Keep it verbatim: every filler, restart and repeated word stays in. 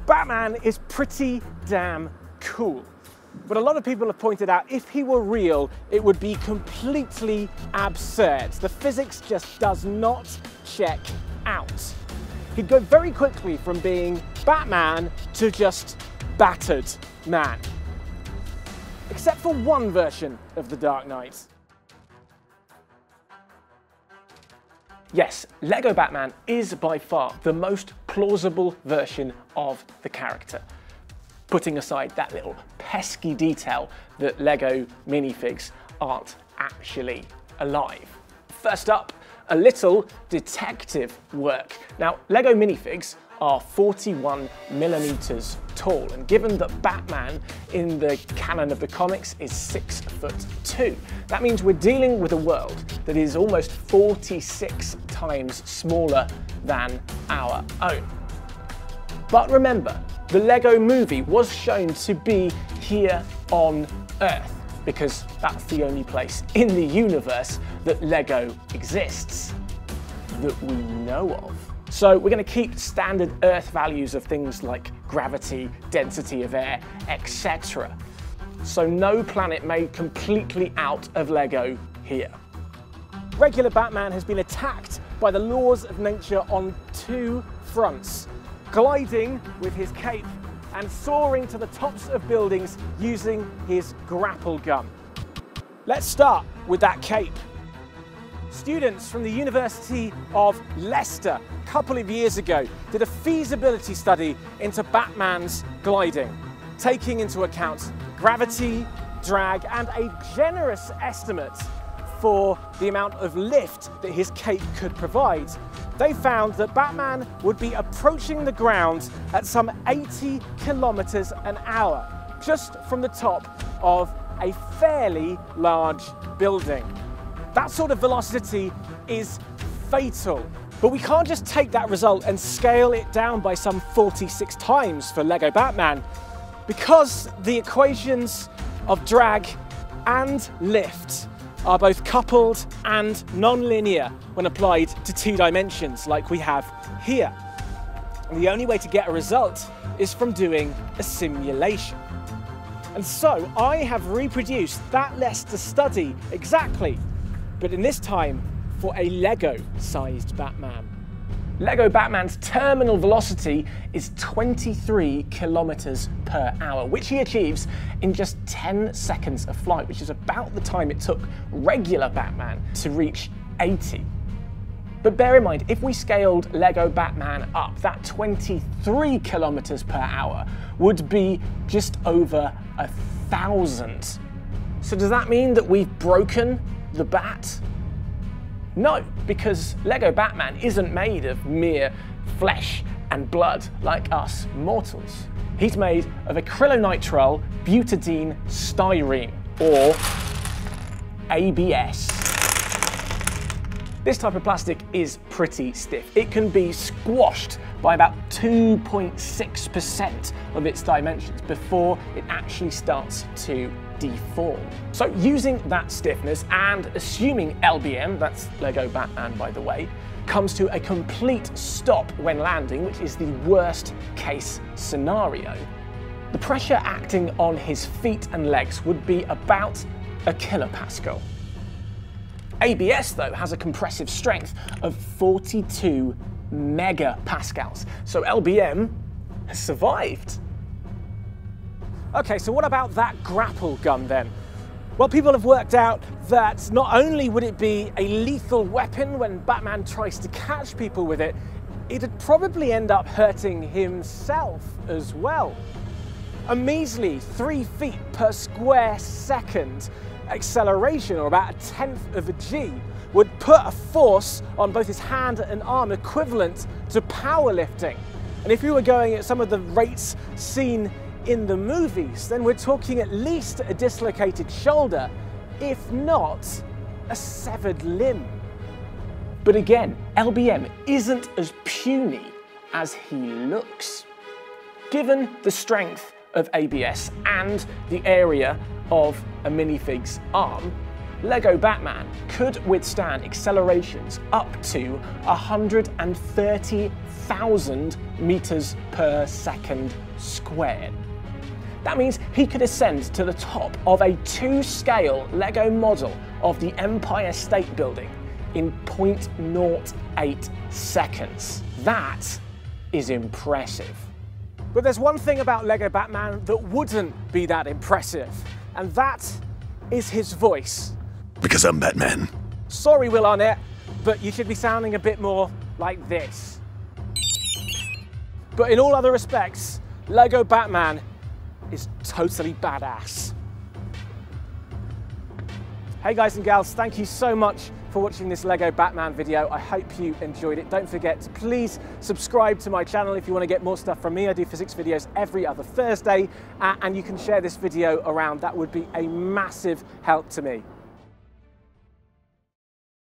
Batman is pretty damn cool. But a lot of people have pointed out if he were real, it would be completely absurd. The physics just does not check out. He'd go very quickly from being Batman to just battered man. Except for one version of the Dark Knight. Yes, Lego Batman is by far the most plausible version of the character, putting aside that little pesky detail that Lego minifigs aren't actually alive. First up, a little detective work. Now, Lego minifigs are forty-one millimeters tall, and given that Batman in the canon of the comics is six foot two, that means we're dealing with a world that is almost forty-six times smaller than our own. But remember, the Lego movie was shown to be here on Earth, because that's the only place in the universe that Lego exists, that we know of. So we're going to keep standard Earth values of things like gravity, density of air, et cetera. So no planet made completely out of Lego here. Regular Batman has been attacked by the laws of nature on two fronts: gliding with his cape and soaring to the tops of buildings using his grapple gun. Let's start with that cape. Students from the University of Leicester a couple of years ago did a feasibility study into Batman's gliding, taking into account gravity, drag, and a generous estimate for the amount of lift that his cape could provide. They found that Batman would be approaching the ground at some eighty kilometers an hour, just from the top of a fairly large building. That sort of velocity is fatal. But we can't just take that result and scale it down by some forty-six times for Lego Batman, because the equations of drag and lift are both coupled and non-linear when applied to two dimensions like we have here. And the only way to get a result is from doing a simulation. And so I have reproduced that Leicester study exactly, but in this time for a Lego-sized Batman. Lego Batman's terminal velocity is twenty-three kilometers per hour, which he achieves in just ten seconds of flight, which is about the time it took regular Batman to reach eighty. But bear in mind, if we scaled Lego Batman up, that twenty-three kilometers per hour would be just over a thousand. So does that mean that we've broken the Bat? No, because Lego Batman isn't made of mere flesh and blood like us mortals. He's made of acrylonitrile butadiene styrene, or A B S. This type of plastic is pretty stiff. It can be squashed by about two point six percent of its dimensions before it actually starts to deform. So using that stiffness and assuming L B M, that's Lego Batman by the way, comes to a complete stop when landing, which is the worst case scenario, the pressure acting on his feet and legs would be about a kilopascal. A B S though has a compressive strength of forty-two megapascals, so L B M has survived. Okay, so what about that grapple gun then? Well, people have worked out that not only would it be a lethal weapon when Batman tries to catch people with it, it'd probably end up hurting himself as well. A measly three feet per square second acceleration, or about a tenth of a G, would put a force on both his hand and arm equivalent to powerlifting. And if you were going at some of the rates seen in the movies, then we're talking at least a dislocated shoulder, if not a severed limb. But again, L B M isn't as puny as he looks. Given the strength of A B S and the area of a minifig's arm, Lego Batman could withstand accelerations up to one hundred thirty thousand meters per second squared. That means he could ascend to the top of a two-scale Lego model of the Empire State Building in zero point zero eight seconds. That is impressive. But there's one thing about Lego Batman that wouldn't be that impressive, and that is his voice. Because I'm Batman. Sorry, Will Arnett, but you should be sounding a bit more like this. But in all other respects, Lego Batman is totally badass. Hey guys and gals, thank you so much for watching this Lego Batman video. I hope you enjoyed it. Don't forget to please subscribe to my channel if you want to get more stuff from me. I do physics videos every other Thursday, uh, and you can share this video around. That would be a massive help to me.